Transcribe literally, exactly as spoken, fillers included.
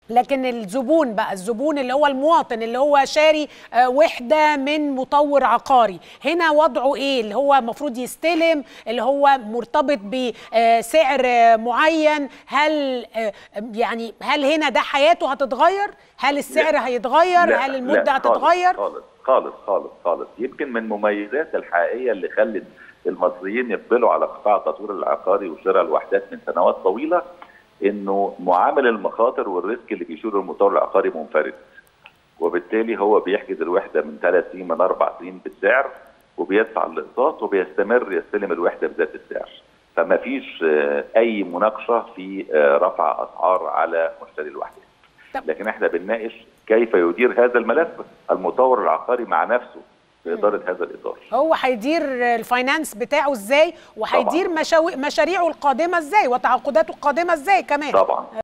لكن الزبون بقى، الزبون اللي هو المواطن اللي هو شاري وحدة من مطور عقاري، هنا وضعه ايه؟ اللي هو المفروض يستلم، اللي هو مرتبط بسعر معين، هل يعني هل هنا ده حياته هتتغير؟ هل السعر لا هيتغير؟ لا هل المدة لا هتتغير؟ خالص خالص خالص خالص. يمكن من المميزات الحقيقية اللي خلت المصريين يقبلوا على قطاع التطوير العقاري وشراء الوحدات من سنوات طويلة انه معامل المخاطر والريسك اللي بيشيله المطور العقاري منفرد، وبالتالي هو بيحجز الوحده من ثلاث سنين من اربع سنين بالسعر، وبيدفع الاقساط وبيستمر يستلم الوحده بذات السعر، فما فيش اي مناقشه في رفع اسعار على مشتري الوحدات. لكن احنا بنناقش كيف يدير هذا الملف المطور العقاري مع نفسه في إدارة هذا الإطار. هو هيدير الفاينانس بتاعه ازاي، وهيدير مشاريعه القادمة ازاي، وتعاقداته القادمة ازاي كمان. طبعا